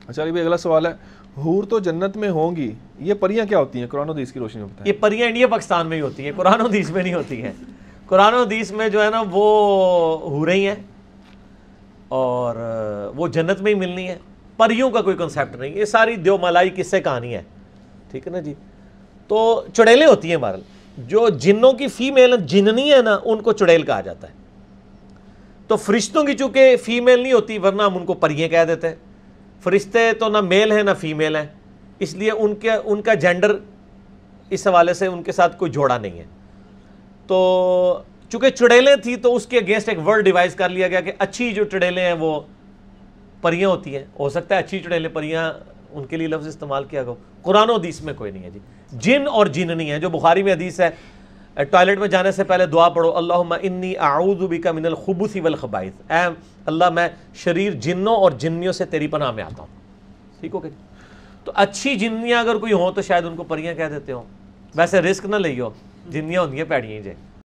اچھا علی بھائی اگلا سوال ہے، حور تو جنت میں ہوں گی، یہ پریاں کیا ہوتی ہیں؟ قرآن و حدیث کی روشنی میں بتائیں۔ یہ پریاں انڈیا پاکستان میں ہی ہوتی ہیں، قرآن و حدیث میں نہیں ہوتی ہیں۔ قرآن و حدیث میں جو ہے نا وہ حوریں ہی ہیں اور وہ جنت میں ہی ملنی ہے، پریوں کا کوئی کنسیپٹ نہیں، یہ ساری دیو ملائی قصے کہانی ہے، ٹھیک ہے نا جی۔ تو چڑیلیں ہوتی ہیں بہرحال، جو جنوں کی فیمیل جننی ہے نا ان کو چڑیل کہا جاتا ہے۔ تو فرشتوں کی چونکہ فیمیل نہیں ہوتی ورنہ ہم ان کو پریاں کہہ دیتے ہیں، فرشتے تو نہ میل ہیں نہ فیمیل ہیں، اس لیے ان کا جینڈر اس حوالے سے ان کے ساتھ کوئی جوڑا نہیں ہے۔ تو چونکہ چڑیلیں تھیں تو اس کے اگینسٹ ایک ورڈ ڈیوائز کر لیا گیا کہ اچھی جو چڑیلیں ہیں وہ پریاں ہوتی ہیں، ہو سکتا ہے اچھی چڑیلیں پریاں ان کے لیے لفظ استعمال کیا گیا۔ قرآن و حدیث میں کوئی نہیں ہے جی۔ جن اور جننی ہے، جو بخاری میں حدیث ہے ٹوائلٹ میں جانے سے پہلے دعا پڑھو، اللہم انی اعوذ بک من الخبث والخبائث، اے اللہ میں شریر جنوں اور جنیوں سے تیری پناہ میں آتا ہوں، ٹھیک ہو کہ تو اچھی جنیاں اگر کوئی ہوں تو شاید ان کو پریاں کہہ دیتے ہوں، ویسے رسک نہ لئیو، جنیاں ہوندیاں پیڑیاں جے۔